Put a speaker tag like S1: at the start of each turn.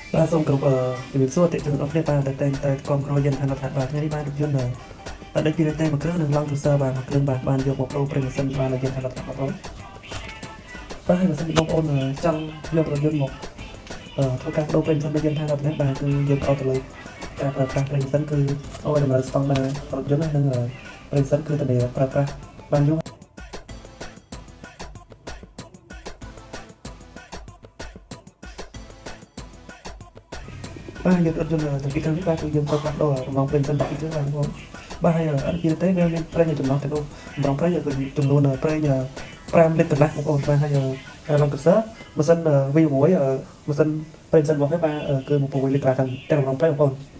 S1: បាទសូមគោរពជំរាបសួរអតិថិជនអរគុណបាទតែក្រុមគ្រួយើងថាថាបាទថ្ងៃនេះបានរថយន្តតែដូចពីតែមួយគ្រឿងនឹងឡងទូសើបាទមួយគ្រឿងបាទបានយកមកប្រូប្រិសិនបានយើងថាថាបងបាទហើយបើសិនបងប្អូនចង់យករថយន្តមកធ្វើការប្រូប្រិសិនយើងថាថាបាទគឺយើងអត់ទៅលើការប្រើប្រាស់ប្រិសិនគឺអូតម្រូវស្តង់ដាររថយន្តហើយនឹងប្រិសិនគឺតែប្រើប្រាស់បានយូរបាទយើងរថយន្តទាំងពីរគ្រឿងនេះបាទគឺយើងប្រើប្រាស់ដល់រងប្រិសិន12គ្រឿងបាទបងប្អូនបាទហើយអត់ពីទេវាមានប្រេងចំណុះទៅនោះប្រងប្រេងគឺចំនួនប្រេង5លីត្រកន្លះបងប្អូនបាទហើយឡងកសើម៉ាស៊ីន V6 ម៉ាស៊ីនប្រេងសិនរបស់នេះបាទគឺ1.6លីត្រខាងតែរងប្រេងបងប្អូន